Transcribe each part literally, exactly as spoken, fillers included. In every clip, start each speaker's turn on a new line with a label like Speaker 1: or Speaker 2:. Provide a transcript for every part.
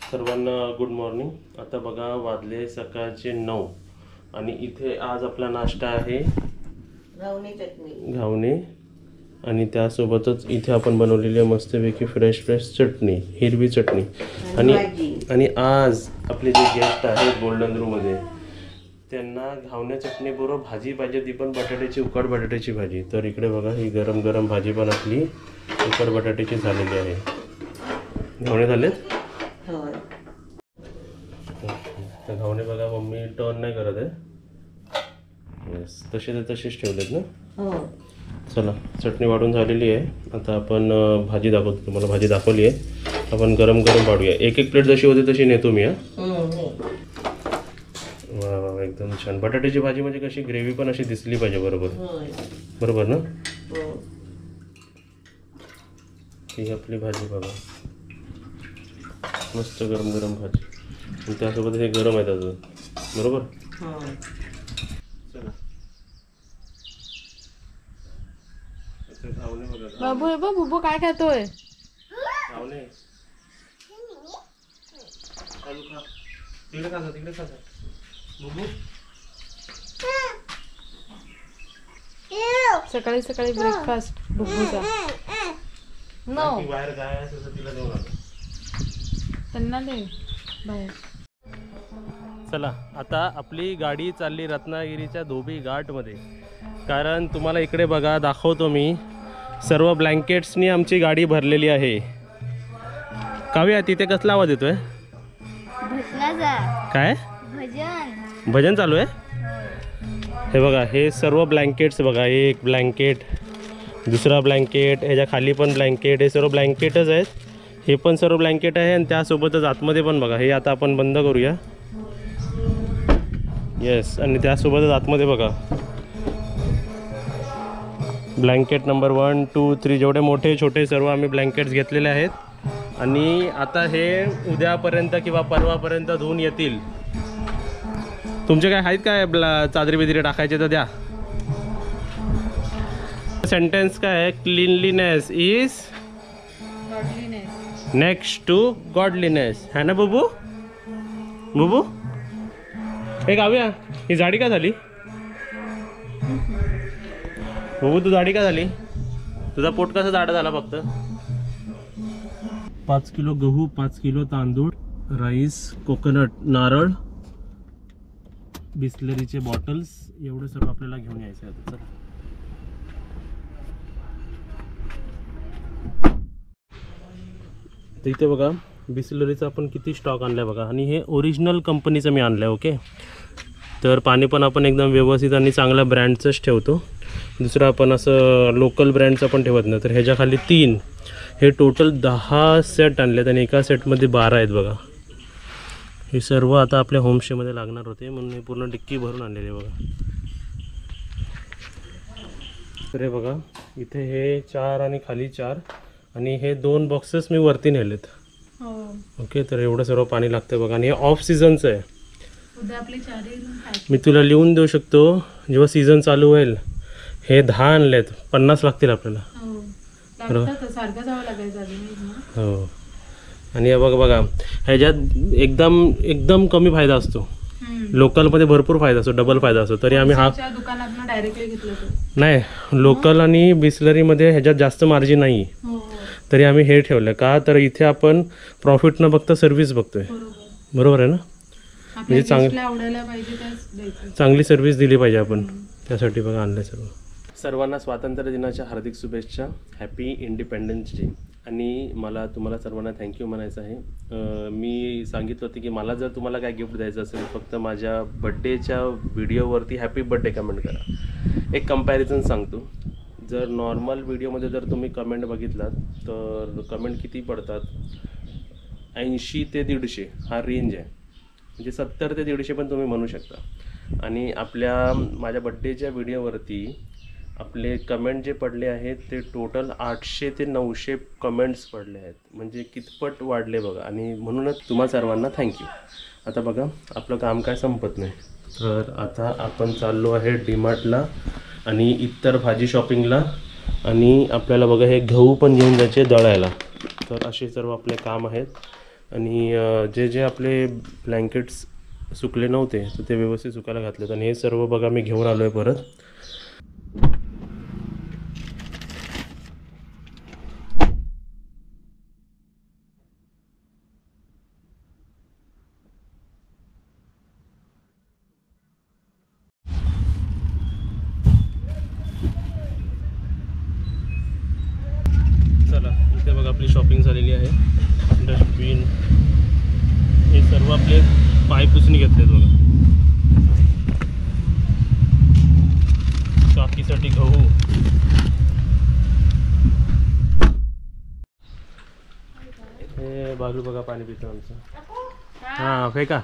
Speaker 1: सर्वांना good morning. आता बघा वाजले सकाळचे नऊ आणि इथे आज आपला नाश्ता आहे
Speaker 2: घावणे चटणी
Speaker 1: घावणे आणि त्यासोबतच इथे आपण बनवलेली आहे मस्तपैकी फ्रेश फ्रेश चटणी, हिरवी चटणी आणि आणि आज आपले जे गेस्ट आहेत गोल्डन रूममध्ये त्यांना घावणे चटणी बरोबर भाजी पाहिजे, ती पण बटाट्याची उकड बटाट्याची भाजी। तर इकडे बघा ही गरम गरम भाजी पण आपली उकड बटाट्याची झालेली आहे। घावणे झालेत
Speaker 2: होय।
Speaker 1: तर घावणे बघा मम्मी टर्न नाही करत आहे, येस तसे ते तसेच ठेवलेत ना।
Speaker 2: हो
Speaker 1: चला चटणी वाढून झालेली आहे, आता आपण भाजी दाखवतो तुम्हाला। भाजी दाखवली आहे, आपण गरम गरम वाढूया। एक एक प्लेट जशी होती तशी नेतो मी। हां वा वा एकदम छान। बटाट्याची भाजी म्हणजे कशी ग्रेव्ही पण अशी दिसली पाहिजे बरोबर बरोबर ना। ही आपली भाजी बघा मस्त गरम गरम भाजी आणि त्यासोबत हे गरम आहे अजून बरोबर। चला घावणे बघा
Speaker 3: बाबू हे बघ बुबू काय खातोय।
Speaker 1: घावणे चालू खा, तिकडे खा तिकडे खा बुबू।
Speaker 3: सकाळी सकाळी ब्रेकफास्ट बुबूचा नो
Speaker 1: बाहेर काय असं तिला देऊ नका,
Speaker 3: त्यांना दे बाहेर।
Speaker 1: चला आता आपली गाडी चालली रत्नागिरीच्या धोबी घाटमध्ये, कारण तुम्हाला इकडे बघा दाखवतो मी सर्व ब्लँकेट्सनी आमची गाडी भरलेली आहे। काव्या तिथे कसला आवाज येतोय? काय
Speaker 4: भजन
Speaker 1: भजन चालू आहे? हे बघा हे सर्व ब्लँकेट्स बघा, एक ब्लँकेट दुसरा ब्लँकेट ह्याच्या खाली पण ब्लँकेट, हे सर्व ब्लँकेटच आहेत। हे पण सर्व ब्लँकेट आहे आणि त्यासोबतच आतमध्ये पण बघा, हे आता आपण बंद करूया। येस आणि त्यासोबतच आतमध्ये बघा blanket number one two three जेवढे मोठे छोटे सर्व आम्ही ब्लँकेट्स घेतलेले आहेत आणि आता हे उद्यापर्यंत किंवा परवापर्यंत धुवून येतील। तुमचे काय आहेत काय चादरी बिदरी टाकायचे तर द्या। सेंटेन्स काय आहे? Cleanliness is next to godliness, है ना बुबू? बुबू एक आव्या ही जाडी का झाली? बुबू तू जाडी का झाली? तुझा पोट कसं जाडा झाला? फक्त पाच किलो गहू, पाच किलो तांदूळ, राईस, कोकोनट, नारळ, बिस्लरीचे बॉटल्स एवढं सर्व आपल्याला घेऊन यायचं आहे। चला तर इथे बघा बिस्लरीचा आपण किती स्टॉक आणलाय बघा, आणि हे ओरिजिनल कंपनीचं मी आणलं आहे। ओके तर पाणी पण आपण एकदम व्यवस्थित आणि चांगल्या ब्रँडचंच ठेवतो, दुसरं आपण असं लोकल ब्रँडचं पण ठेवत नाही। तर ह्याच्या खाली तीन, हे टोटल दहा सेट आणलेत आणि एका सेटमध्ये बारा आहेत बघा। हे सर्व आता आपल्या होमस्टेमध्ये लागणार होते म्हणून हे पूर्ण डिक्की भरून आणलेले बघा। तर हे बघा इथे हे चार आणि खाली चार आणि हे दोन बॉक्सेस मी वरती नेलेत। ओके तर एवढं सर्व पाणी लागतं बघा आणि हे ऑफ सीझनचं आहे। मी तुला लिहून देऊ शकतो जेव्हा सीझन चालू होईल। हे दहा आणलेत, पन्नास लागतील आपल्याला हो। आणि हे बघा बघा ह्याच्यात एकदम एकदम कमी फायदा असतो, लोकलमध्ये भरपूर फायदा असतो, डबल फायदा असतो। तरी आम्ही हा
Speaker 3: दुकानातून डायरेक्टली घेतलं
Speaker 1: नाही, लोकल आणि बिस्लरीमध्ये ह्याच्यात जास्त मार्जिन नाही, तरी आम्ही हे ठेवलं का तर इथे आपण प्रॉफिट न बघता सर्व्हिस बघतोय बरोबर आहे ना। म्हणजे चांगली चांगली सर्व्हिस दिली पाहिजे आपण, त्यासाठी बघा आणलं सर्व। सर्वांना स्वातंत्र्य दिनाच्या हार्दिक शुभेच्छा, हॅपी इंडिपेंडन्स डे। आणि मला तुम्हाला सर्वांना थँक्यू म्हणायचं आहे। मी सांगितलं होतं की मला जर तुम्हाला काय गिफ्ट द्यायचं असेल फक्त माझ्या बड्डेच्या व्हिडिओवरती हॅपी बड्डे कमेंट करा। एक कंपॅरिझन सांगतो, जर नॉर्मल व्हिडिओमध्ये जर तुम्ही कमेंट बघितलात तर कमेंट किती पडतात? ऐंशी ते दीडशे हा रेंज आहे, म्हणजे सत्तर ते दीडशे पण तुम्ही म्हणू शकता। आणि आपल्या माझ्या बड्डेच्या व्हिडिओवरती आपले कमेंट जे पडले आहेत ते टोटल आठशे ते नऊशे कमेंट्स पडले आहेत, म्हणजे कितपट वाढले बघा। आणि म्हणूनच तुम्हा सर्वांना थँक्यू। आता बघा आपलं काम काय संपत नाही, तर आता आपण चाललो आहे डीमार्टला आणि इतर भाजी शॉपिंगला, आणि आपल्याला बघा हे गहू पण घेऊन जायचे दळायला। तर असे सर्व आपले काम आहेत आणि अ, जे जे आपले ब्लँकेट्स सुकले नव्हते तर ते व्यवस्थित सुकायला घातलेत आणि हे सर्व बघा मी घेऊन आलो आहे परत. चला इथे बघा आपली शॉपिंग झालेली आहे. डस्टबिन हे सर्व आपले पायपुसणी घेतलेत बघा. काकीसाठी गहू, हे बालू बघा पाणी पितो आमचं. हा फेका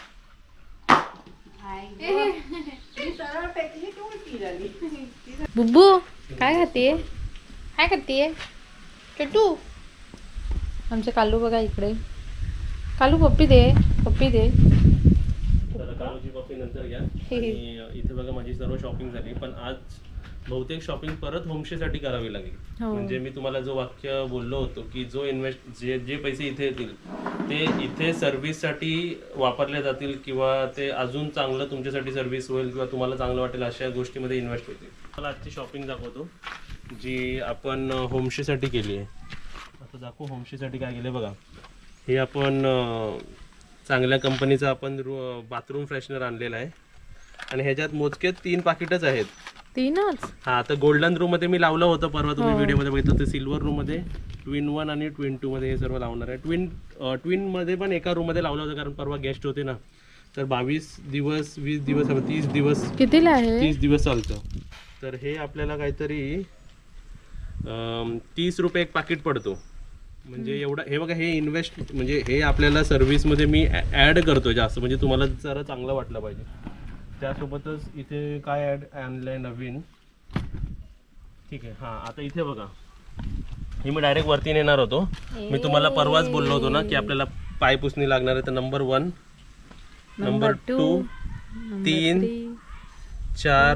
Speaker 3: बुब्बू काय खातीये काय खातीये चटू. आमचे कालू बघा इकडे. कालू पप्पी दे पप्पी दे.
Speaker 1: तर कालूची कॉफी नंतर घ्या. आणि इथे बघा माझी सर्व शॉपिंग झाली पण आज बहुतेक शॉपिंग परत होमस्टेसाठी करावी लागेल. म्हणजे मी तुम्हाला जो वाक्य बोललो होतो की जो इन्व्हेस्ट जे जे पैसे इथे येतील ते इथे सर्व्हिससाठी वापरले जातील किंवा ते अजून चांगलं तुमच्यासाठी सर्व्हिस होईल किंवा तुम्हाला चांगलं वाटेल अशा गोष्टीमध्ये इन्व्हेस्ट होतील. मला आजची शॉपिंग दाखवतो जी आपण होमस्टेसाठी केली आहे. आता दाखवू होमस्टेसाठी काय केलं बघा. हे आपण चांगल्या कंपनीचा आपण बाथरूम फ्रेशनर आणलेला आहे आणि ह्याच्यात मोजके तीन पाकिटच आहेत.
Speaker 3: तीनच.
Speaker 1: हा तर गोल्डन रूम मध्ये मी लावलं होतं परवा तुम्ही व्हिडिओमध्ये बघितलं तर सिल्वर रूम मध्ये ट्विन वन आणि ट्विन टू मध्ये हे सर्व लावणार आहे. ट्विन ट्विन मध्ये पण एका रूम मध्ये लावलं होतं कारण परवा गेस्ट होते ना तर बावीस दिवस वीस दिवस तीस दिवस
Speaker 3: कितीला आहे
Speaker 1: तीस दिवस चालतं. तर हे आपल्याला काहीतरी तीस रुपये एक पाकिट पडतो. म्हणजे एवढं हे बघा हे इन्व्हेस्ट म्हणजे हे आपल्याला सर्व्हिसमध्ये मी ॲड करतो जास्त म्हणजे तुम्हाला जरा चांगलं वाटलं पाहिजे. त्यासोबतच इथे काय ॲड आणलंय नवीन. ठीक आहे हां आता इथे बघा हे मी डायरेक्ट वरती नेणार होतो. मी तुम्हाला परवाच बोललो होतो ना की आपल्याला पाय पुसणी लागणार आहे. तर नंबर वन नंबर टू तीन चार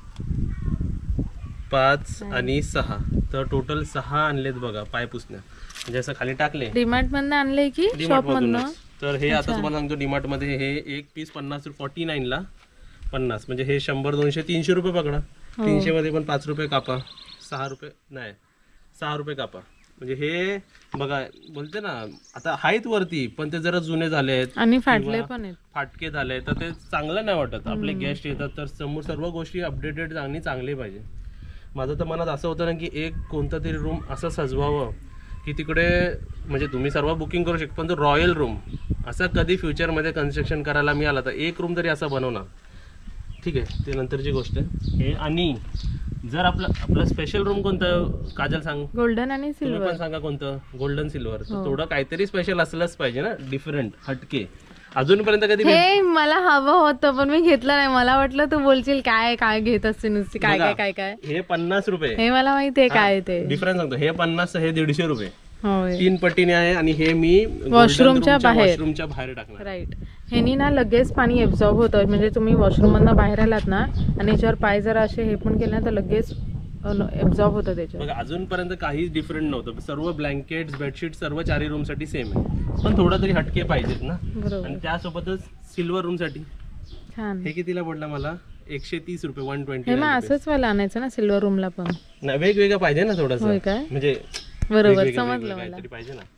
Speaker 1: पाच आणि सहा तर टोटल सहा आणलेत बघा पाय पुसण्या. म्हणजे असं खाली टाकले
Speaker 3: डीमार्ट मधनं आणले की शॉप मधनं.
Speaker 1: तर हे आता तुम्हाला सांगतो डीमार्ट मध्ये हे एक पीस पन्नास फॉर्टी नाईन ला पन्नास म्हणजे हे शंभर दोनशे तीनशे रुपये पकडा. तीनशे मध्ये पण पाच रुपये कापा सहा रुपये नाही सहा रुपये कापा. म्हणजे हे बघा बोलते ना आता आहेत वरती पण ते जरा जुने झाले आहेत
Speaker 3: आणि फाटले पण आहेत
Speaker 1: फाटके झाले तर ते चांगलं नाही वाटत. आपले गेस्ट येतात तर समोर सर्व गोष्टी अपडेटेड आणि चांगले पाहिजे. माझं तर मनात असं होतं ना की एक कोणता तरी रूम असं सजवावं की तिकडे म्हणजे तुम्ही सर्व बुकिंग करू शकता पण तो रॉयल रूम असा कधी फ्युचरमध्ये कन्स्ट्रक्शन करायला मिळाला तर एक रूम तरी असा बनवणार. ठीक आहे ते नंतरची गोष्ट आहे. हे आणि जर आपलं आपलं स्पेशल रूम कोणतं काजल सांग.
Speaker 3: गोल्डन आणि
Speaker 1: तुम्ही
Speaker 3: सिल्वर.
Speaker 1: पण सांगा कोणतं. Golden silver. तर थोडं काहीतरी स्पेशल असलंच पाहिजे ना डिफरंट हटके. अजूनपर्यंत कधी
Speaker 3: हे मला हवं होतं पण मी घेतलं नाही. मला वाटलं तू बोलशील काय काय घेत असते नुसती काय काय काय काय.
Speaker 1: हे पन्नास रुपये
Speaker 3: हे मला माहितीये काय ते
Speaker 1: डिफरन्स सांगतो. हे पन्नास हे दीडशे रुपये
Speaker 3: होय
Speaker 1: तीन पट्टीने आहे आणि हे मी
Speaker 3: वॉशरूमच्या बाहेर
Speaker 1: वॉशरूमच्या बाहेर टाकणार.
Speaker 3: राईट. ह्यानी ना लगेच पाणी एब्झॉर्ब होतं. म्हणजे तुम्ही वॉशरूम मधनं बाहेर आलात ना आणि याच्यावर पाय जरा असे हे पण केले ना तर लगेच एब्झॉर्ब होतं त्याच्यावर.
Speaker 1: बघा अजूनपर्यंत काहीच डिफरंट नव्हतं. सर्व ब्लँकेट बेडशीट सर्व चारही रूम साठी सेम आहे पण थोडं तरी हटके पाहिजेत ना.
Speaker 3: बरोबर.
Speaker 1: आणि त्यासोबतच सिल्वर रूम साठी
Speaker 3: छान.
Speaker 1: हे कितीला पडला मला एकशे तीस रुपये वन ट्वेंटी.
Speaker 3: हे मग असंच मला आणायचं ना सिल्वर रूमला पण.
Speaker 1: नाही वेगवेगळं पाहिजे ना थोडंसं.
Speaker 3: होय काय
Speaker 1: म्हणजे
Speaker 3: बरोबर समजलं मला.
Speaker 1: काहीतरी पाहिजे ना.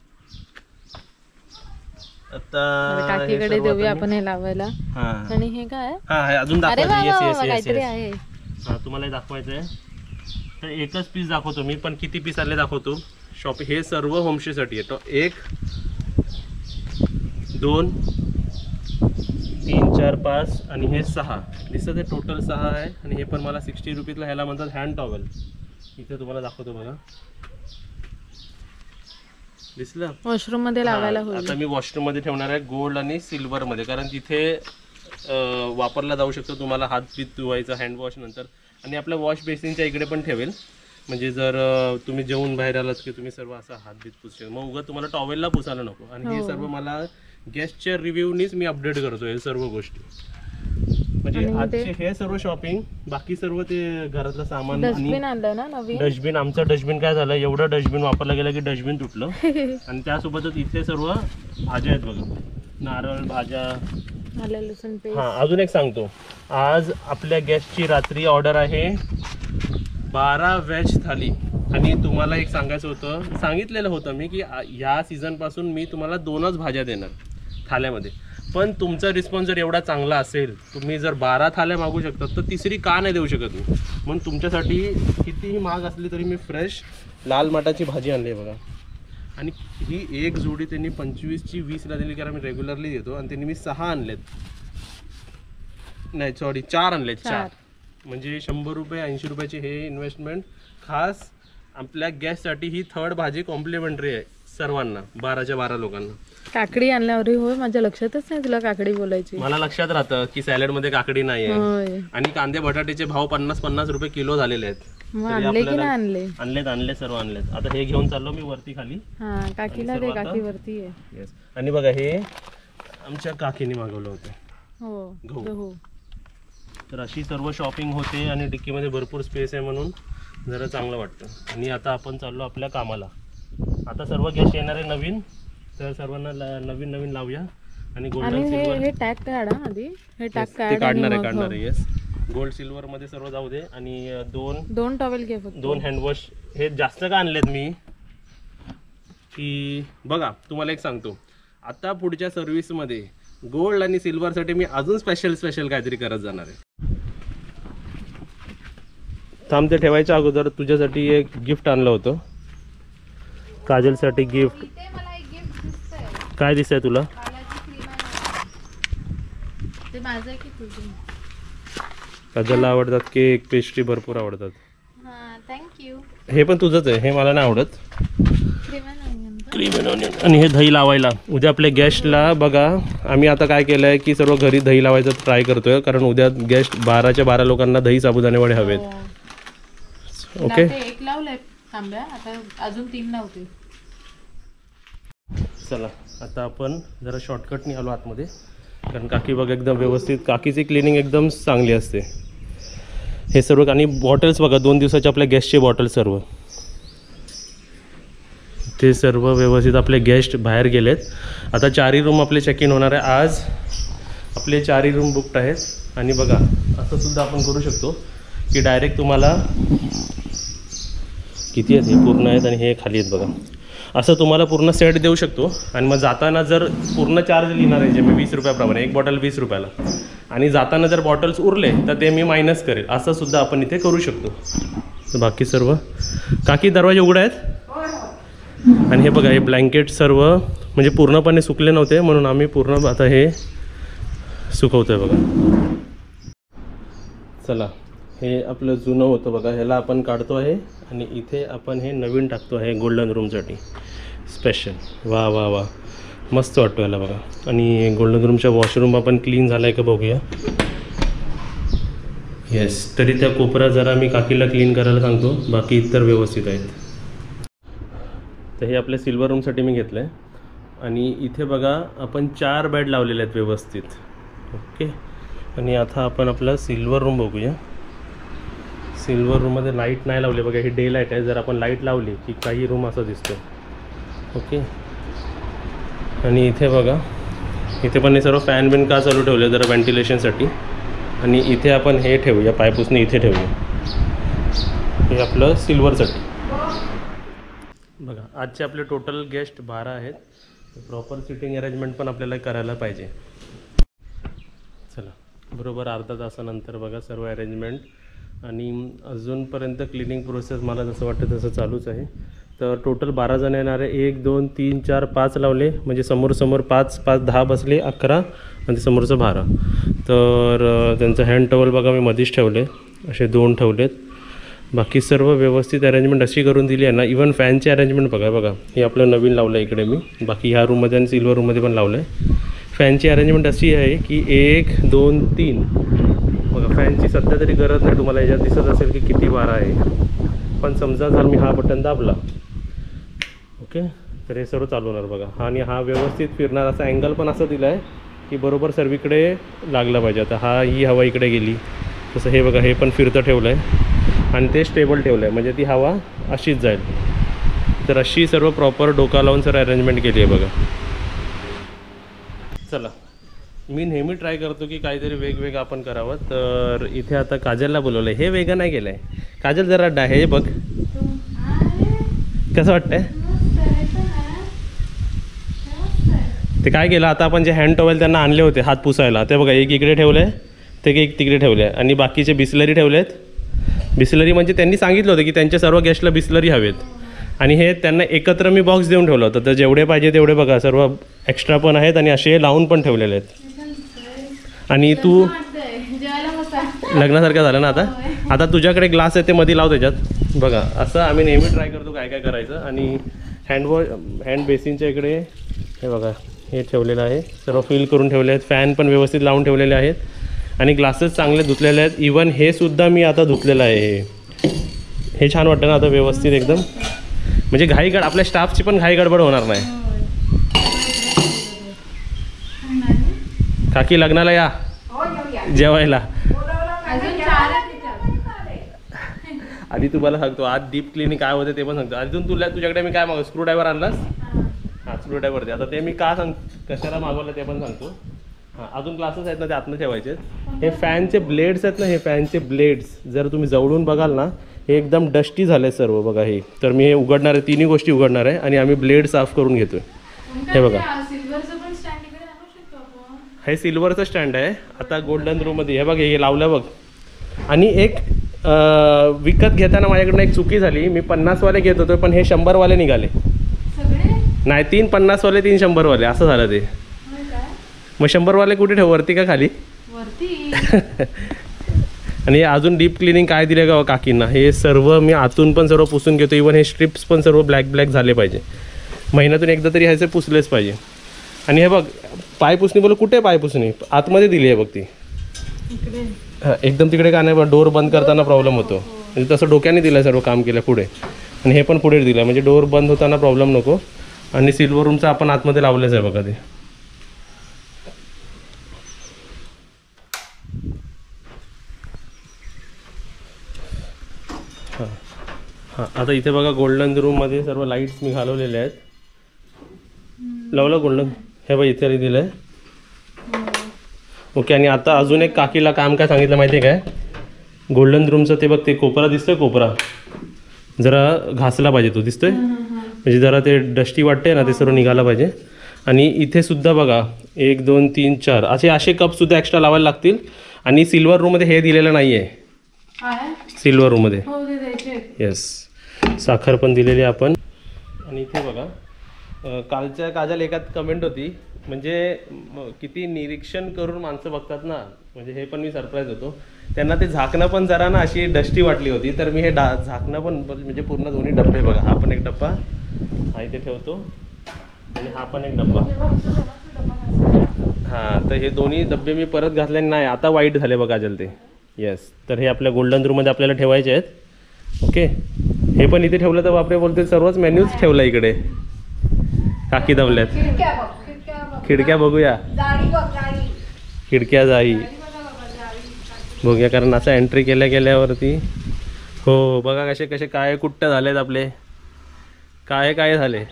Speaker 1: आता
Speaker 3: काकीकडे देऊया आपण हे लावायला.
Speaker 1: हा
Speaker 3: आणि हे काय
Speaker 1: हा हे अजून
Speaker 3: अरे वा
Speaker 1: दाखवायचं.
Speaker 3: वा
Speaker 1: येस
Speaker 3: वा,
Speaker 1: येस
Speaker 3: काहीतरी
Speaker 1: येस
Speaker 3: आहे.
Speaker 1: हा तुम्हाला हे दाखवायचं आहे. तर एकच पीस दाखवतो मी पण किती पीस आले दाखवतो. शॉप हे सर्व होमस्टेसाठी येतो. एक दोन तीन चार पाच आणि हे सहा दिसतं ते टोटल सहा आहे. आणि हे पण मला सिक्स्टी रुपीजला ह्याला म्हणतात हँड टॉवेल. इथे तुम्हाला दाखवतो बघा दिसलं.
Speaker 3: वॉशरूम मध्ये लावायला होईल.
Speaker 1: आता मी वॉशरूम मध्ये ठेवणार आहे गोल्ड आणि सिल्वर मध्ये कारण तिथे वापरला जाऊ शकतो. तुम्हाला हात बीत धुवायचा हँड वॉश नंतर. आणि आपल्या वॉश बेसिनच्या इकडे पण ठेवेल म्हणजे जर तुम्ही जेवून बाहेर आलात की तुम्ही सर्व असा हात बीत पुसू शकता. मग उगा तुम्हाला टॉवेलला पुसायला नको. आणि हे सर्व मला गेस्टच्या रिव्ह्यूनीच मी अपडेट करतो हे सर्व गोष्टी. म्हणजे आजचे हे सर्व शॉपिंग बाकी सर्व ते घरातलं सामान.
Speaker 3: डस्टबिन आणलं ना नवीन.
Speaker 1: डस्टबिन आमचं डस्टबिन काय झालं एवढं डस्टबिन वापरलं गेलं की डस्टबिन तुटलं. आणि त्यासोबतच इथे सर्व भाज्या आहेत बघा, नारळ भाज्या.
Speaker 3: आलं लसूण पेस्ट.
Speaker 1: हां अजून एक सांगतो, आज आपल्या गॅसची रात्री ऑर्डर आहे बारा व्हेज थाली. आणि तुम्हाला एक सांगायचं होतं, सांगितलेलं होतं मी की ह्या सीझनपासून मी तुम्हाला दोनच भाज्या देणार थाल्यामध्ये, पण तुमचा रिस्पॉन्स जर एवढा चांगला असेल, तुम्ही जर बारा थाल्या मागू शकतात तर तिसरी का नाही देऊ शकत मी. म्हणून तुमच्यासाठी कितीही महाग असली तरी मी फ्रेश लाल माटाची भाजी आणली आहे बघा. आणि ही एक जोडी त्यांनी पंचवीसची वीसला दिली, कारण मी रेग्युलरली देतो. आणि त्यांनी मी सहा आणलेत, नाही सॉरी चार आणलेत, चार. म्हणजे शंभर रुपये ऐंशी रुपयाची हे इन्व्हेस्टमेंट खास आपल्या गॅससाठी. ही थर्ड भाजी कॉम्प्लिमेंटरी आहे सर्वांना, बाराच्या बारा लोकांना.
Speaker 3: काकडी आणल्यावर होय, माझ्या लक्षातच नाही तुला काकडी बोलायची.
Speaker 1: मला लक्षात राहतं की सॅलड मध्ये काकडी नाही आहे. आणि कांदे बटाट्याचे भाव पन्नास पन्नास रुपये किलो झालेले आहेत.
Speaker 3: मग आणले की नाही आणले?
Speaker 1: आणलेत आणले सर्व आणलेत. आता हे घेऊन चाललो मी वरती खाली.
Speaker 3: हा काकीला दे, काकी वरती आहे.
Speaker 1: येस. आणि बघा हे आमच्या काकीने मागवलं होतं.
Speaker 3: हो
Speaker 1: गहू. तर अशी सर्व शॉपिंग होते आणि डिक्कीमध्ये भरपूर स्पेस आहे म्हणून जरा चांगलं वाटतं. आणि आता आपण चाललो आपल्या कामाला. आता सर्व गॅस येणार आहे नवीन, तर सर्वांना नवीन नवीन लावूया. आणि गोल्डन सिल्वर
Speaker 3: हे टॅग काढा आधी, हे टॅग
Speaker 1: ते काढणार आहे काढणार आहे येस. गोल्ड सिल्वर मध्ये सर्व जाऊ दे. आणि दोन
Speaker 3: दोन टॉवेल घे फक्त,
Speaker 1: दोन हँडवॉश. हे जास्त का आणलेत मी की बघा तुम्हाला एक सांगतो, आता पुढच्या सर्व्हिसमध्ये गोल्ड आणि सिल्वरसाठी मी अजून स्पेशल स्पेशल काहीतरी करत जाणार आहे. थांब, ते ठेवायच्या अगोदर तुझ्यासाठी एक गिफ्ट आणलं होतं, काजलसाठी गिफ्ट. काय दिसतंय तुला? काजलला आवडतात केक, पेस्ट्री भरपूर आवडतात.
Speaker 3: थँक्यू.
Speaker 1: हे पण तुझंच आहे, हे मला नाही आवडत. Cream and onion. आणि हे दही लावायला उद्या आपल्या गॅस्टला बघा, आम्ही आता काय केलं आहे की सर्व घरी दही लावायचं ट्राय करतोय, कारण उद्या गेस्ट बाराच्या बारा लोकांना दही साबुदाणे वडे हवेत. ओके,
Speaker 3: एक लावलंय तांब्या, आता अजून तीन लावते.
Speaker 1: चला आता आपण जरा शॉर्टकटनी आलो आतमध्ये, कारण काकी बघा एकदम व्यवस्थित, काकीची क्लिनिंग एकदम चांगली असते. हे सर्व. आणि बॉटल्स बघा, दोन दिवसाचे आपल्या गॅसचे बॉटल सर्व, ते सर्व व्यवस्थित. आपले गेस्ट बाहेर गेलेत. आता चारही रूम आपले चेक इन होणार आहे आज. आपले चारही रूम बुकड आहेत. आणि बघा असं सुद्धा आपण करू शकतो की डायरेक्ट तुम्हाला किती आहेत, हे पूर्ण आहेत आणि हे खाली आहेत बघा, असं तुम्हाला पूर्ण सेट देऊ शकतो. आणि मग जाताना जर पूर्ण चार्ज लिहिणार आहे जे मी वीस रुपयाप्रमाणे, एक बॉटल वीस रुपयाला, आणि जाताना जर बॉटल्स उरले तर ते मी मायनस करेल, असं सुद्धा आपण इथे करू शकतो. तर बाकी सर्व. काकी दरवाजे उघडे आहेत. आणि हे बघा, हे ब्लँकेट सर्व म्हणजे पूर्णपणे सुकले नव्हते म्हणून आम्ही पूर्ण आता हे सुकवतोय बघा. चला, हे आपलं जुनं होतं बघा, ह्याला आपण काढतो आहे आणि इथे आपण हे नवीन टाकतो आहे गोल्डन रूमसाठी स्पेशल. वा वा वा, मस्त वाटतो याला बघा. आणि गोल्डन रूमच्या वॉशरूम आपण क्लीन झाला आहे का बघूया. येस, तरी त्या कोपरा जरा मी काकीला क्लीन करायला सांगतो, बाकी इतर व्यवस्थित आहेत. तर हे आपल्या सिल्वर रूमसाठी मी घेतलं आहे. आणि इथे बघा आपण चार बेड लावलेले आहेत व्यवस्थित. ओके, आणि आता आपण आपला सिल्वर रूम बघूया. सिल्वर रूममध्ये लाईट नाही लावली बघा, ही डे लाईट आहे. जर आपण लाईट लावली की काही रूम असं दिसतो. ओके, आणि इथे बघा, इथे पण हे सर्व फॅन बिन का चालू ठेवले जरा व्हेंटिलेशनसाठी. आणि इथे आपण हे ठेवूया, पायपुसणी इथे ठेवूया, हे आपलं सिल्वरसाठी. बघा आजचे आपले टोटल गेस्ट बारा आहेत. प्रॉपर सिटिंग अरेंजमेंट पण आपल्याला करायला पाहिजे. चला, बरोबर अर्धा तासानंतर बघा सर्व अरेंजमेंट. आणि अजूनपर्यंत क्लिनिंग प्रोसेस मला जसं वाटतं तसं चालूच आहे. तर टोटल बारा जण येणार आहे. एक दोन तीन चार पाच लावले म्हणजे समोर समोर पाच पाच दहा बसले, अकरा, आणि ते समोरचं बारा. तर त्यांचं हँड टॉवेल बघा मी मध्येच ठेवले, असे दोन ठेवलेत. बाकी सर्व व्यवस्थित अरेंजमेंट अशी करून दिली आहे ना. इवन फॅनची अरेंजमेंट बघा बघा हे आपलं नवीन लावलं आहे इकडे मी. बाकी ह्या रूममध्ये आणि सिल्वर रूममध्ये पण लावलं आहे. फॅनची अरेंजमेंट अशी आहे की एक दोन तीन बघा. फॅनची सध्या तरी गरज नाही, तुम्हाला याच्यात दिसत असेल की किती वारा आहे. पण समजा जर मी हा बटन दाबला, ओके, तर हे सर्व चालू होणार बघा. आणि हा व्यवस्थित फिरणार. असा अँगल पण असं दिला आहे की बरोबर सर्वीकडे लागला पाहिजे. आता हा ही हवा इकडे गेली तसं हे बघा, हे पण फिरतं ठेवलं आहे आणि ते स्टेबल ठेवलं आहे म्हणजे ती हवा अशीच जाईल. तर अशी सर्व प्रॉपर डोका लावून सर अरेंजमेंट केली आहे बघा. चला, मी नेहमी ट्राय करतो की काहीतरी वेगवेगळं आपण करावं. तर इथे आता काजलला बोलवलं. हे वेगळं नाही केलं आहे. काजल जरा डा हे बघ कसं वाटतंय. ते काय केलं आता आपण जे हँड टॉवेल त्यांना आणले होते हात पुसायला, ते बघा एक इकडे ठेवले, ते एक तिकडे ठेवले आणि बाकीचे बिस्लरी ठेवलेत. बिस्लरी म्हणजे त्यांनी सांगितलं होतं की त्यांच्या सर्व गेस्टला बिस्लरी हवेत आणि हे त्यांना एकत्र मी बॉक्स देऊन ठेवलं होतं. तर जेवढे पाहिजे तेवढे बघा सर्व एक्स्ट्रा पण आहेत आणि असे लावून पण ठेवलेले आहेत. आणि तू लग्नासारखं झालं ना आता. आता तुझ्याकडे ग्लास आहे ते मध्ये लाव त्याच्यात. बघा असं आम्ही नेहमी ट्राय करतो काय काय करायचं. आणि हँडवॉश हँड बेसिनच्या इकडे हे बघा हे ठेवलेलं आहे, सर्व फिल करून ठेवले आहेत. फॅन पण व्यवस्थित लावून ठेवलेले आहेत आणि ग्लासेस चांगले धुतलेले आहेत. इवन हे सुद्धा मी आता धुतलेलं आहे. हे हे छान वाटतं ना आता व्यवस्थित एकदम. म्हणजे घाई गड आपल्या स्टाफची पण घाई गडबड होणार नाही. काकी लग्नाला या जेवायला. आधी तुम्हाला सांगतो आज डीप क्लिनिंग काय होते ते पण सांगतो. अजून तुला तुझ्याकडे मी काय मागव स्क्रू ड्रायव्हर आणलास. हां स्क्रू ड्रायव्हर दे. आता ते मी का सांग कशाला मागवलं ते पण सांगतो. हां अजून ग्लासेस आहेत ना ते आतनं ठेवायचे. हे फॅनचे ब्लेड्स आहेत ना, हे फॅनचे ब्लेड्स जर तुम्ही जवळून बघाल ना हे एकदम डस्टी झाले सर्व बघा. हे तर मी हे उघडणार आहे, तिन्ही गोष्टी उघडणार आहे आणि आम्ही ब्लेड साफ करून घेतोय. हे बघा हे सिल्वरचं स्टँड आहे. आता गोल्डन रूममध्ये हे बघ हे लावलं बघ. आणि एक विकत घेताना माझ्याकडनं एक चुकी झाली. मी पन्नासवाले घेत होतो पण हे शंभरवाले निघाले. नाही तीन पन्नासवाले तीन शंभरवाले असं झालं ते. मग शंभरवाले कुठे ठेव वरती का खाली. आणि अजून डीप क्लिनिंग काय दिलं का काकींना. हे सर्व मी आतून पण सर्व पुसून घेतो. इवन हे स्ट्रिप्स पण सर्व ब्लॅक ब्लॅक झाले पाहिजे. महिन्यातून एकदा तरी ह्याचे पुसलेच पाहिजे. आणि हे बघ पाय पुसणी बोल कुठे पाय पुसणी आतमध्ये दिली आहे बघ ती. हां एकदम तिकडे का नाही डोअर बंद करताना प्रॉब्लेम होतो. म्हणजे तसं डोक्याने दिलं सर्व काम केलं पुढे. आणि हे पण पुढे दिलं म्हणजे डोअर बंद होताना प्रॉब्लेम नको. आणि सिल्वर रूमचं आपण आतमध्ये लावलंच आहे बघा ते. हां हां आता इथे बघा गोल्डन रूममध्ये सर्व लाईट्स मी घालवलेले आहेत. लावलं गोल्डन हे बघ इथे दिलं आहे. ओके. आणि आता अजून एक काकीला काम काय सांगितलं माहिती आहे काय. गोल्डन रूमचं ते बघ ते कोपरा दिसतोय, कोपरा जरा घासला पाहिजे तो दिसतोय. म्हणजे जरा ते डस्टी वाटते ना ते सर्व निघाला पाहिजे. आणि इथे सुद्धा बघा एक दोन तीन चार असे असे कपसुद्धा एक्स्ट्रा लावायला लागतील. आणि सिल्वर रूममध्ये हे दिलेलं नाही आहे. सिल्वर रूममध्ये येस साखर पण दिलेली आपण. आणि इथे बघा कालच्या काजल एकात कमेंट होती म्हणजे किती निरीक्षण करून माणसं बघतात ना. म्हणजे हे पण मी सरप्राईज होतो. त्यांना ते झाकणं पण जरा ना अशी डस्टी वाटली होती. तर मी हे डा झाकणं पण म्हणजे पूर्ण दोन्ही डब्बे बघा. हा पण एक डब्बा हा इथे ठेवतो आणि हा पण एक डब्बा. हां तर हे दोन्ही डब्बे मी परत घातले नाही. आता वाईट झाले बघा काजल ते. येस तर हे आपल्या गोल्डन रूममध्ये आपल्याला ठेवायचे आहेत. ओके हे पण इथे ठेवलं तर बापरे बोलते सर्वच मेन्यूज ठेवला इकडे. काकी दमल्यात. खिडक्या बघूया. खिडक्या जाई बघूया कारण असं एंट्री केल्या गेल्यावरती हो बघा कसे कसे काय कुट्ट झालेत आपले. काय काय झाले.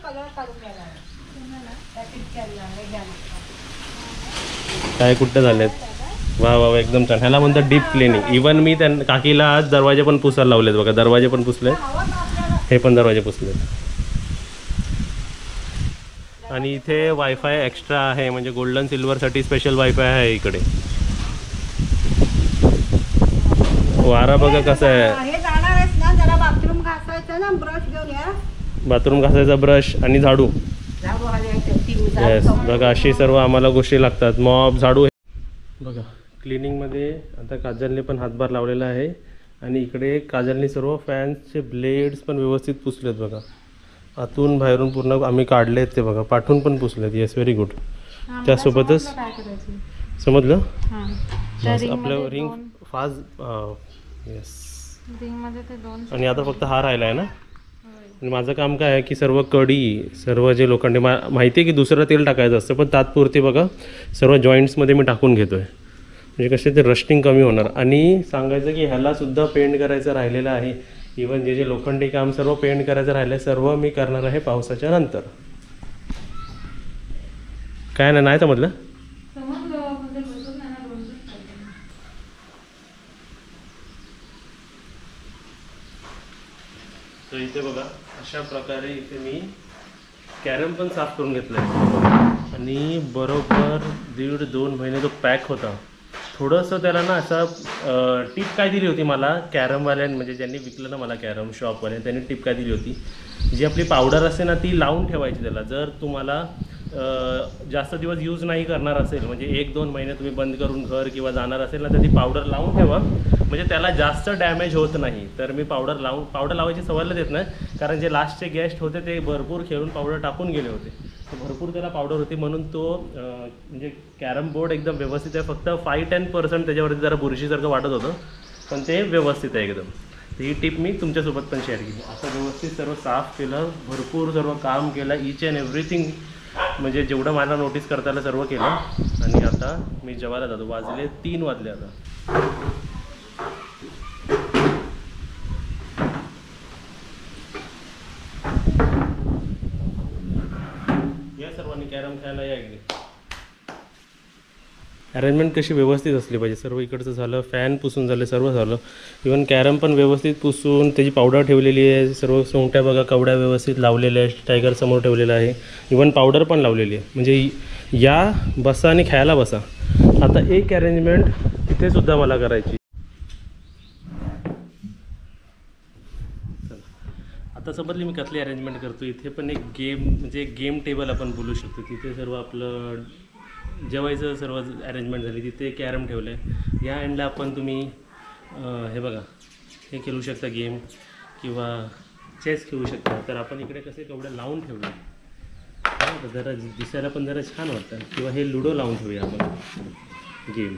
Speaker 1: काय कुट्ट झालेत. वा वा एकदम छान. ह्याला म्हणतात डीप क्लिनिंग. इवन मी त्या काकीला आज दरवाजे पण पुसायला लावलेत बघा. दरवाजे पण पुसलेत. हे पण दरवाजे पुसलेत. आणि इथे वायफाय एक्स्ट्रा आहे म्हणजे गोल्डन सिल्वरसाठी स्पेशल वायफाय आहे इकडे. वारा बघा कसं आहे. बाथरूम घासायचा ब्रश आणि झाडू. येस बघा अशी सर्व आम्हाला गोष्टी लागतात. मॉप झाडू बघा. क्लिनिंगमध्ये आता काजलने पण हातभार लावलेला आहे. आणि इकडे काजलने सर्व फॅन्सचे ब्लेड्स पण व्यवस्थित पुसलेत बघा. आतून बाहेरून पूर्ण आम्ही काढलेत ते बघा. पाठवून पण पुसलेत. Yes very good. त्यासोबतच समजलं आपलं रिंग फास्ट येस. आणि आता फक्त हा राहिला आहे ना. आणि माझं काम काय आहे की सर्व कडी सर्व जे लोखंडे मा माहिती आहे की दुसरं तेल टाकायचं असतं पण तात्पुरते बघा सर्व जॉईंट्समध्ये मी टाकून घेतो आहे. म्हणजे कसे ते रस्टिंग कमी होणार. आणि सांगायचं की ह्यालासुद्धा पेंट करायचं राहिलेलं आहे. इवन जे जे लोखंडी काम सर्व पेंट करायचं राहिलं सर्व मी करणार आहे पावसाच्या नंतर. काय नाही नाही समजलं. तर इथे बघा अशा प्रकारे इथे मी कॅरम पण साफ करून घेतला आहे आणि बरोबर दीड दोन महिने तो पॅक होता. थोडंसं त्याला ना असं टिप काय दिली होती मला कॅरमवाल्याने, म्हणजे ज्यांनी विकलं ना मला कॅरम शॉपवाल्याने, त्यांनी टिप काय दिली होती, जी आपली पावडर असते ना ती लावून ठेवायची त्याला. जर तुम्हाला जास्त दिवस यूज नाही करणार असेल, म्हणजे एक दोन महिने तुम्ही बंद करून घर किंवा जाणार असेल ना, तर ती पावडर लावून ठेवा, म्हणजे त्याला जास्त डॅमेज होत नाही. तर मी पावडर लावून पावडर लावायची सवयला देत नाही, कारण जे लास्टचे गेस्ट होते ते भरपूर खेळून पावडर टाकून गेले होते. तर भरपूर त्याला पावडर होती, म्हणून तो म्हणजे कॅरम बोर्ड एकदम व्यवस्थित आहे. फक्त फाय टेन पर्सेंट त्याच्यावरती जरा बुरशीसारखं वाटत होतं, पण ते व्यवस्थित आहे एकदम. ही टिप मी तुमच्यासोबत पण शेअर केली. असं व्यवस्थित सर्व साफ केलं, भरपूर सर्व काम केलं, इच अँड एव्हरीथिंग, म्हणजे जेवढं मला नोटीस करता आलं सर्व केलं. आणि आता मी जेवायला जातो. वाजले तीन वाजले आता. या सर्वांनी कॅरम खेळायला या इकडे. अरेंजमेंट कशी व्यवस्थित असली पाहिजे. सर्व इकडचं झालं, फॅन पुसून झालं, सर्व झालं. इवन कॅरम पण व्यवस्थित पुसून त्याची पावडर ठेवलेली आहे. सर्व सोंगट्या बघा कवड्या व्यवस्थित लावलेल्या आहे. टायगर समोर ठेवलेला आहे. इवन पावडर पण लावलेली आहे. म्हणजे या बसा आणि खेळायला बसा. आता एक अरेंजमेंट तिथे सुद्धा मला करायची. आता समजली मी कसली अरेंजमेंट करतो. इथे पण एक गेम, म्हणजे एक गेम टेबल आपण बोलू शकतो. तिथे सर्व आपलं जेवायचं सर्व अरेंजमेंट झाली. तिथे कॅरम ठेवलं आहे. या एंडला आपण तुम्ही हे बघा हे खेळू शकता गेम, किंवा चेस खेळू शकता. तर आपण इकडे कसे कवडे लावून ठेवले, जरा दिसायला पण जरा छान वाटतं. किंवा हे लुडो लावून ठेवूया आपण गेम.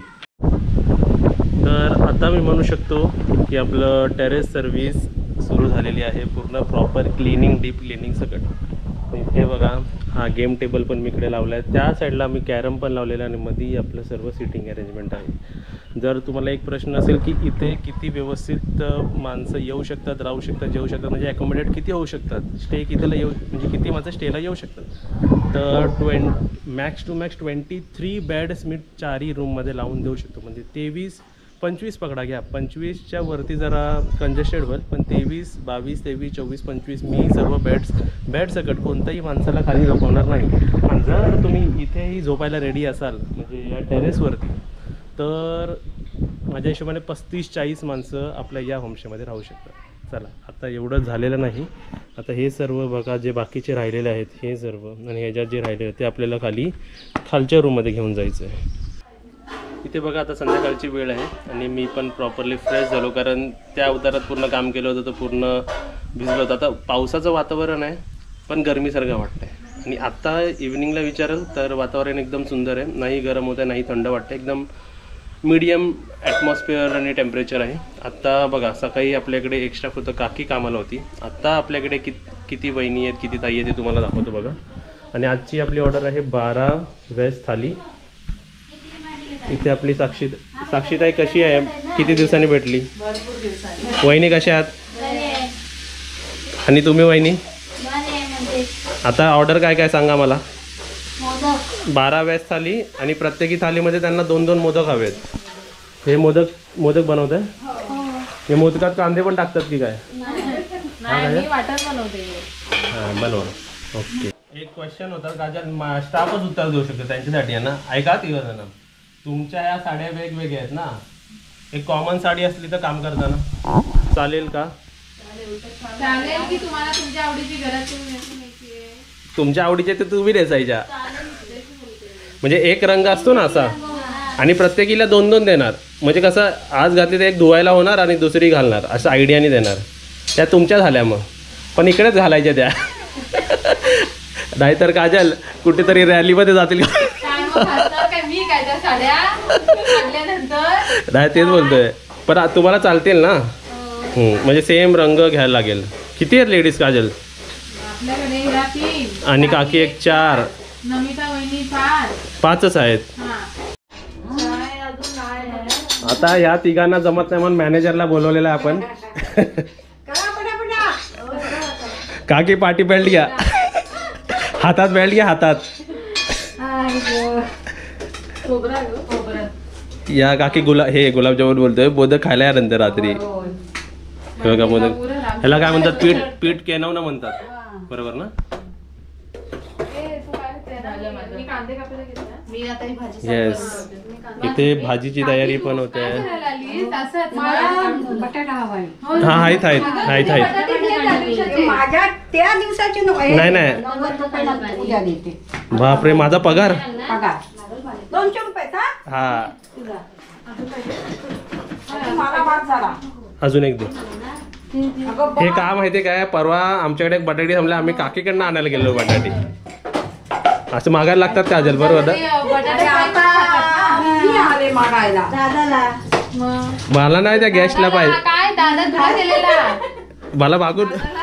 Speaker 1: तर आता मी म्हणू शकतो की आपलं टेरेस सर्व्हिस सुरू झालेली आहे. पूर्ण प्रॉपर क्लिनिंग, डीप क्लिनिंग सगळं. इथे बघा हा गेम टेबल पण मी इकडे लावला आहे. त्या साईडला मी कॅरम पण लावलेलं आहे आणि मध्ये आपलं सर्व सिटिंग अरेंजमेंट आहे. जर तुम्हाला एक प्रश्न असेल की इथे किती व्यवस्थित माणसं येऊ शकतात, राहू शकतात, जेवू शकतात, म्हणजे ॲकोमोडेट किती होऊ शकतात, स्टे कितीला येऊ, म्हणजे किती माणसं स्टेला येऊ शकतात, तर twen max two max twenty three beds मी चारही रूममध्ये लावून देऊ शकतो. म्हणजे तेवीस पंचवीस पकडा घ्या, पंचवीसच्या वरती जरा कंजेस्टेड होईल, पण तेवीस बावीस तेवीस चोवीस पंचवीस मी सर्व बेड्स बेड सकट कोणत्याही माणसाला खाली झोपवणार नाही. आणि जर तुम्ही इथेही झोपायला रेडी असाल, म्हणजे या टेरेसवरती, तर माझ्या हिशोबाने पस्तीस चाळीस माणसं आपल्या या होमस्टेमध्ये राहू शकतात. चला आता एवढं झालेलं नाही. आता हे सर्व बघा जे बाकीचे राहिलेले आहेत हे सर्व, आणि ह्याच्यात जे राहिलेले ते आपल्याला खाली खालच्या रूममध्ये घेऊन जायचं आहे. इथे बघा आता संध्याकाळची वेळ आहे आणि मी पण प्रॉपरली फ्रेश झालो, कारण त्या अवतारात पूर्ण काम केलं होतं तर पूर्ण भिजलो होतं. आता पावसाचं वातावरण आहे पण गरमीसारखं वाटतं आहे. आणि आत्ता इव्हिनिंगला विचाराल तर वातावरण एकदम सुंदर आहे, नाही गरम होतं आहे नाही थंड वाटतं, एकदम मीडियम ॲटमॉस्फिअर आणि टेम्परेचर आहे. आत्ता बघा सकाळी आपल्याकडे एक्स्ट्रा होतं, काकी कामाला होती. आत्ता आपल्याकडे कि किती वहिनी आहेत किती ताई आहेत ते तुम्हाला दाखवतो बघा. आणि आजची आपली ऑर्डर आहे बारा व्हेज थाली. इथे आपली साक्षी साक्षीताई कशी आहे, किती दिवसांनी भेटली?
Speaker 2: भरपूर दिवसांनी.
Speaker 1: वहिनी कशा आहात? आणि तुम्ही वहिनी? आता ऑर्डर काय काय सांगा मला. बारा व्हेज थाली आणि प्रत्येकी थालीमध्ये त्यांना दोन दोन मोदक हवेत. हे मोदक मोदक बनवत आहे. हे मोदकात कांदे पण टाकतात की काय? हां बनवा. ओके. एक क्वेश्चन होता काजल, स्टाफच उत्तर देऊ शकतो त्यांच्यासाठी आहे ना. ऐका तिघ जण, तुमच्या या साड्या वेगवेगळ्या आहेत ना, एक कॉमन साडी असली तर काम करताना चालेल का?
Speaker 3: चालेल की तुम्हाला तुमच्या आवडीची घरात
Speaker 1: तुमच्या आवडीचे ते तुम्ही नेसायच्या, म्हणजे एक रंग असतो ना असा, आणि प्रत्येकीला दोन दोन देणार. म्हणजे कसं आज घातली तर एक धुवायला होणार आणि दुसरी घालणार, असं आयडियाने देणार. त्या तुमच्या झाल्या मग, पण इकडेच घालायच्या त्या. नाहीतर काजल कुठेतरी रॅलीमध्ये जातील का? नाही तेच बोलतोय, पण तुम्हाला चालतील ना. म्हणजे सेम रंग घ्यायला लागेल. किती आहेत लेडीज काजल? आणि काकी एक चार, पाचच आहेत. आता ह्या तिघांना जमत नाही म्हणून मॅनेजरला बोलवलेलं आहे आपण. काकी पाठी बेल्ट घ्या, हातात बेल्ट घ्या हातात.
Speaker 3: खोबरा ग खोबरा.
Speaker 1: या काकी गुला हे गुलाबजामुन बोलतोय मोदक खायला या नंतर रात्री हे बघा मोदक ह्याला काय म्हणतात पीठ पीठ केनव ना म्हणतात बरोबर ना.
Speaker 3: मी आता ही भाजी
Speaker 1: येस इथे भाजीची तयारी पण होते.
Speaker 4: बटाटा हवाय.
Speaker 1: हा आहेत आहेत आहेत आहेत
Speaker 4: माझ्या त्या दिवसाची नको.
Speaker 1: नाही नाही
Speaker 4: नव्वद रुपये उद्या देते.
Speaker 1: बापरे माझा पगार
Speaker 4: पगार दोनशे रुपयाचा.
Speaker 1: हा
Speaker 4: मला बाद झाला.
Speaker 1: अजून एक दे.
Speaker 4: अगं
Speaker 1: हे का माहितीये काय परवा आमच्याकडे एक बटाटे थांबले आम्ही काकीकडनं आणायला गेलो बटाटे असं मागायला लागतात काजल बरोबर ना.
Speaker 4: अरे आता मी आले मागायला.
Speaker 1: मला नाही त्या गॅसला पाहिजे
Speaker 3: काय दादा तुला दिलेला
Speaker 1: मला मागून